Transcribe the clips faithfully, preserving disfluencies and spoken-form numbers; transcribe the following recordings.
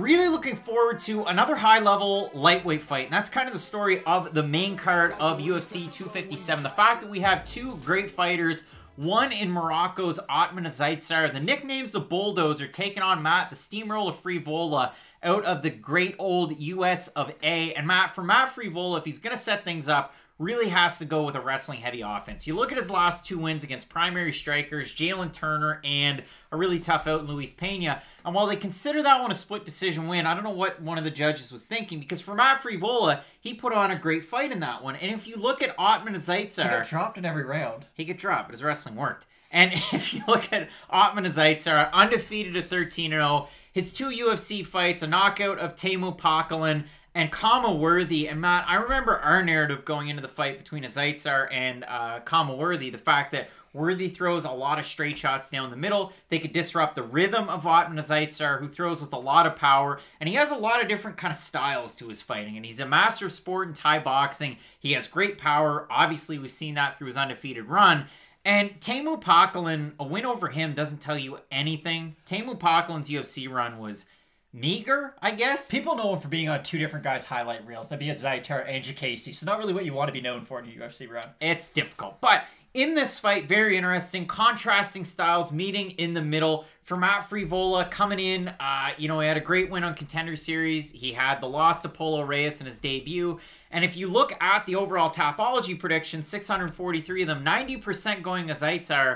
I'm really looking forward to another high-level lightweight fight, and that's kind of the story of the main card of U F C two fifty-seven. The fact that we have two great fighters, one in Morocco's Otman Azaitar, the nicknames of Bulldozer, taking on Matt, the Steamroller Freevola, out of the great old U S of A. And Matt, for Matt Freevola, if he's going to set things up, really has to go with a wrestling-heavy offense. You look at his last two wins against primary strikers, Jalen Turner, and a really tough out in Luis Pena. And while they consider that one a split decision win, I don't know what one of the judges was thinking, because for Matt Freevola, he put on a great fight in that one. And if you look at Otman Azaitar... He got dropped in every round. He got dropped, but his wrestling worked. And if you look at Otman Azaitar, undefeated at thirteen and oh, his two U F C fights, a knockout of Teemu Packalén and Kama Worthy. And Matt, I remember our narrative going into the fight between Azaitar and uh, Kama Worthy, the fact that Worthy throws a lot of straight shots down the middle. They could disrupt the rhythm of Otman Azaitar, who throws with a lot of power. And he has a lot of different kind of styles to his fighting. And he's a master of sport in Thai boxing. He has great power. Obviously, we've seen that through his undefeated run. And Teemu Packalén, a win over him doesn't tell you anything. Teemu Packalén's U F C run was meager, I guess. People know him for being on two different guys' highlight reels. That'd be Azaitar and J K C. So not really what you want to be known for in a U F C run. It's difficult. But in this fight, very interesting. Contrasting styles meeting in the middle. For Matt Freevola coming in, uh, you know, he had a great win on Contender Series. He had the loss to Polo Reyes in his debut. And if you look at the overall Tapology prediction, six hundred forty-three of them, ninety percent going Azaitar,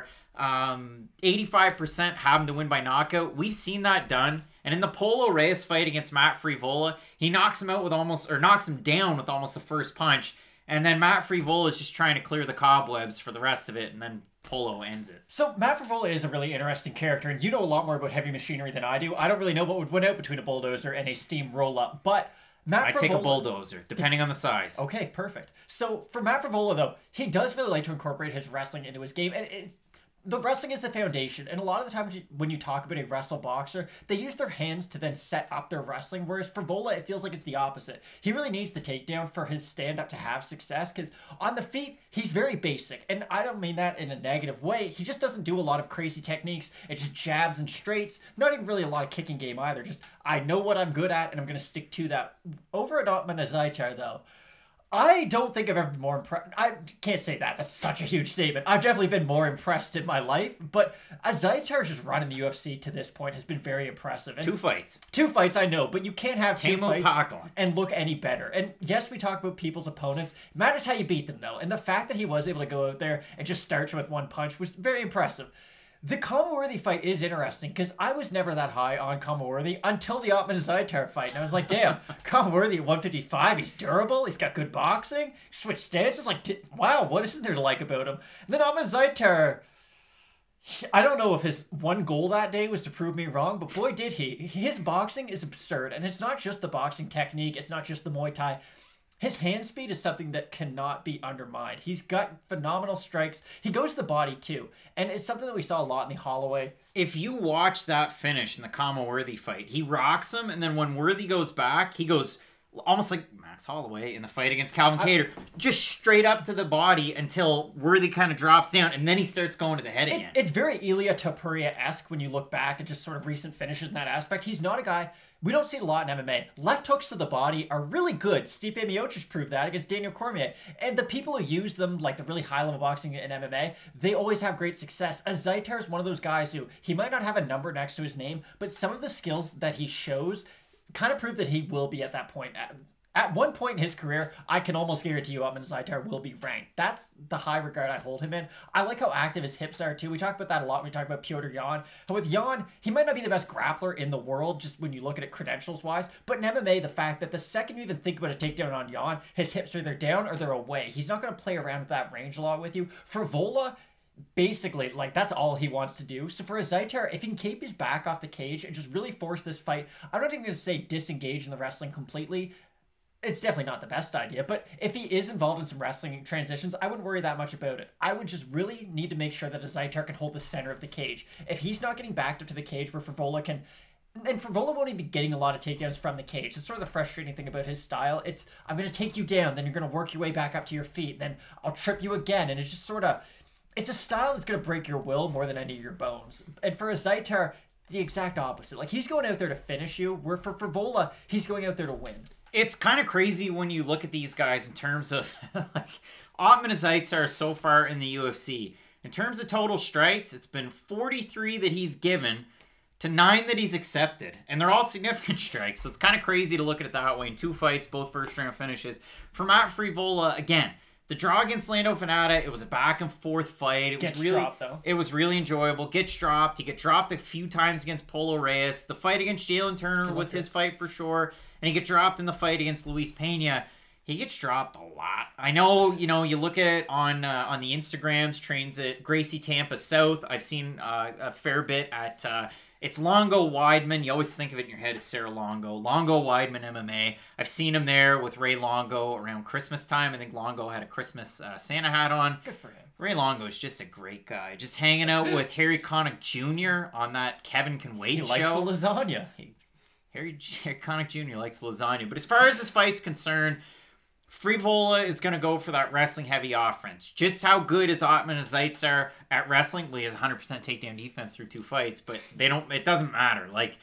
um, eighty-five percent have him to win by knockout. We've seen that done. And in the Polo Reyes fight against Matt Freevola, he knocks him out with almost, or knocks him down with almost the first punch. And then Matt Freevola is just trying to clear the cobwebs for the rest of it, and then Polo ends it. So Matt Freevola is a really interesting character, and you know a lot more about heavy machinery than I do. I don't really know what would win out between a bulldozer and a steamroller, but Matt I Freevola... take a bulldozer, depending on the size. Okay, perfect. So for Matt Freevola, though, he does really like to incorporate his wrestling into his game, and it's... The wrestling is the foundation, and a lot of the time when you, when you talk about a wrestle boxer, they use their hands to then set up their wrestling, whereas for Vola, it feels like it's the opposite. He really needs the takedown for his stand-up to have success, because on the feet, he's very basic, and I don't mean that in a negative way. He just doesn't do a lot of crazy techniques. It's just jabs and straights, not even really a lot of kicking game either. Just, I know what I'm good at, and I'm going to stick to that. Over at Otman Azaitar, though, I don't think I've ever been more impressed. I can't say that. That's such a huge statement. I've definitely been more impressed in my life, but Azaitar's just run in the U F C to this point has been very impressive. And two fights. Two fights, I know, but you can't have two Teemu fights Packalén. and look any better. And yes, we talk about people's opponents. It matters how you beat them, though. And the fact that he was able to go out there and just start you with one punch was very impressive. The Kama Worthy fight is interesting because I was never that high on Kama Worthy until the Otman Azaitar fight. And I was like, damn, Kama Worthy at one fifty-five, he's durable, he's got good boxing, switch stances, like, wow, what isn't there to like about him? And then Otman Azaitar, I don't know if his one goal that day was to prove me wrong, but boy did he. His boxing is absurd, and it's not just the boxing technique, it's not just the Muay Thai. His hand speed is something that cannot be undermined. He's got phenomenal strikes. He goes to the body, too. And it's something that we saw a lot in the Holloway. If you watch that finish in the Kama Worthy fight, he rocks him, and then when Worthy goes back, he goes almost like Max Holloway in the fight against Calvin Kattar, just straight up to the body until Worthy kind of drops down, and then he starts going to the head it, again. It's very Ilia Topuria-esque when you look back at just sort of recent finishes in that aspect. He's not a guy... We don't see it a lot in M M A. Left hooks to the body are really good. Stipe Miocic proved that against Daniel Cormier. And the people who use them, like the really high-level boxing in M M A, they always have great success. Azaitar is one of those guys who, he might not have a number next to his name, but some of the skills that he shows kind of prove that he will be at that point. At, at one point in his career, I can almost guarantee you Otman Azaitar will be ranked. That's the high regard I hold him in. I like how active his hips are, too. We talk about that a lot when we talk about Petr Yan. And with Yan, he might not be the best grappler in the world, just when you look at it credentials-wise. But in M M A, the fact that the second you even think about a takedown on Yan, his hips are either down or they're away. He's not going to play around with that range a lot with you. For Vola, basically, like, that's all he wants to do. So for Azaitar, if he can keep his back off the cage and just really force this fight, I'm not even going to say disengage in the wrestling completely. It's definitely not the best idea, but if he is involved in some wrestling transitions, I wouldn't worry that much about it. I would just really need to make sure that Azaitar can hold the center of the cage. If he's not getting backed up to the cage where Freevola can... And Freevola won't even be getting a lot of takedowns from the cage. It's sort of the frustrating thing about his style. It's, I'm going to take you down, then you're going to work your way back up to your feet, then I'll trip you again, and it's just sort of... It's a style that's going to break your will more than any of your bones. And for Azaitar, the exact opposite. Like, he's going out there to finish you, where for Frevola, he's going out there to win. It's kind of crazy when you look at these guys in terms of, like, Ottman Zaitsar so far in the U F C. In terms of total strikes, it's been forty-three that he's given to nine that he's accepted. And they're all significant strikes, so it's kind of crazy to look at it that way. In two fights, both first-round finishes. For Matt Frevola, again, the draw against Lando Venata, it was a back-and-forth fight. It Gets was really, dropped, though. It was really enjoyable. Gets dropped. He get dropped a few times against Polo Reyes. The fight against Jalen Turner was his fight for sure. And he get dropped in the fight against Luis Pena. He gets dropped a lot. I know, you know, you look at it on uh, on the Instagrams, trains at Gracie Tampa South. I've seen uh, a fair bit at, uh, it's Longo Weidman. You always think of it in your head as Sarah Longo. Longo Weidman M M A. I've seen him there with Ray Longo around Christmas time. I think Longo had a Christmas uh, Santa hat on. Good for him. Ray Longo is just a great guy. Just hanging out with Harry Connick Junior on that Kevin Can Wait he show. He likes the lasagna. He, Harry, Harry Connick Junior likes lasagna. But as far as this fight's concerned, Frevola is going to go for that wrestling-heavy offense. Just how good is Ottman Zaitsar at wrestling? Well, he has one hundred percent takedown defense through two fights, but they don't. It doesn't matter. Like,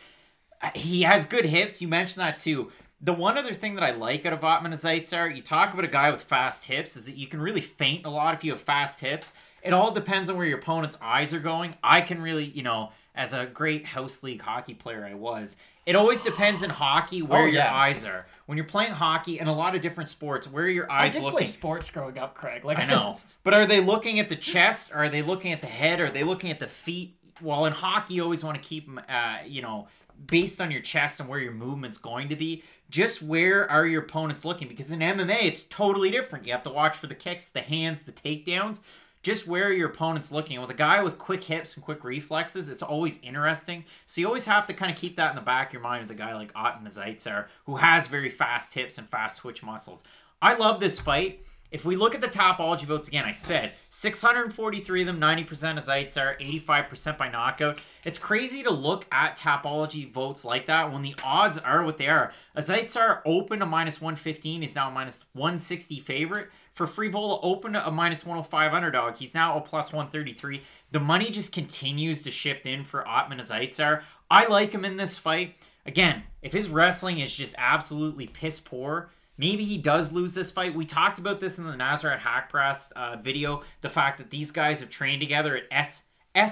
he has good hips. You mentioned that too. The one other thing that I like out of Ottman Zaitsar, you talk about a guy with fast hips, is that you can really feint a lot if you have fast hips. It all depends on where your opponent's eyes are going. I can really, you know, as a great house league hockey player I was, it always depends in hockey where oh, your yeah. eyes are. When you're playing hockey and a lot of different sports, where are your eyes I did looking? play sports growing up, Craig. Like I know. But are they looking at the chest? Or are they looking at the head? Or are they looking at the feet? Well, in hockey, you always want to keep them, uh, you know, based on your chest and where your movement's going to be. Just where are your opponents looking? Because in M M A, it's totally different. You have to watch for the kicks, the hands, the takedowns. Just where your opponent's looking. With a guy with quick hips and quick reflexes, it's always interesting. So you always have to kind of keep that in the back of your mind with a guy like Ottman Zaitsar, who has very fast hips and fast twitch muscles. I love this fight. If we look at the Tapology votes again, I said six hundred forty-three of them, ninety percent of Zaitsar, eighty-five percent by knockout. It's crazy to look at Tapology votes like that when the odds are what they are. A Zaitsar open to minus one fifteen. He's now a minus one sixty favorite. For Frevola, open to a minus one oh five underdog. He's now a plus one thirty-three. The money just continues to shift in for Ottman Zaitsar. I like him in this fight. Again, if his wrestling is just absolutely piss poor, maybe he does lose this fight. We talked about this in the Nasrat Hackpress uh, video. The fact that these guys have trained together at S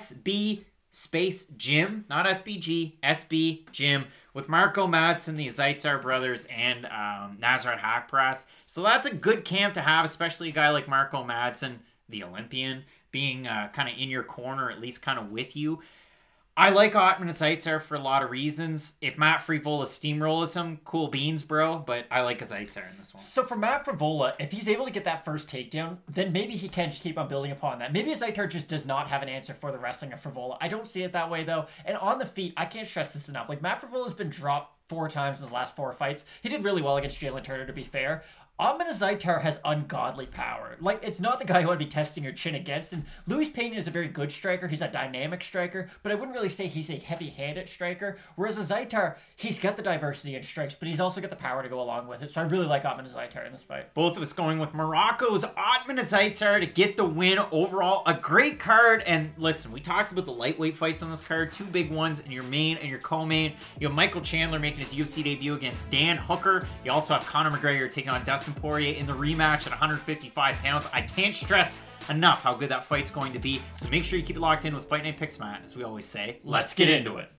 SB Space Gym. Not S B G, S B Gym. With Marco Madsen, the Zaitsar brothers, and um, Nasrat Hackpress. So that's a good camp to have, especially a guy like Marco Madsen, the Olympian, being uh, kind of in your corner, at least kind of with you. I like Ottman Zaitsar for a lot of reasons. If Matt Frevola steamrolls him, cool beans, bro. But I like Zaitsar in this one. So for Matt Frevola, if he's able to get that first takedown, then maybe he can just keep on building upon that. Maybe Zaitsar just does not have an answer for the wrestling of Frevola. I don't see it that way, though. And on the feet, I can't stress this enough. Like, Matt Frevola has been dropped four times in his last four fights. He did really well against Jalen Turner, to be fair. Ottman Zaitsar has ungodly power. Like, it's not the guy you want to be testing your chin against. And Luis Pena is a very good striker. He's a dynamic striker, but I wouldn't really say he's a heavy-handed striker. Whereas a Zaitsar, he's got the diversity in strikes, but he's also got the power to go along with it. So I really like Ottman Zaitsar in this fight. Both of us going with Morocco's Ottman Zaitsar to get the win overall. A great card. And listen, we talked about the lightweight fights on this card. Two big ones in your main and your co-main. You have Michael Chandler making his U F C debut against Dan Hooker. You also have Conor McGregor taking on Dustin Poirier in the rematch at one hundred fifty-five pounds. I can't stress enough how good that fight's going to be. So make sure you keep it locked in with Fight Night Picks, Matt. As we always say, let's, let's get into it.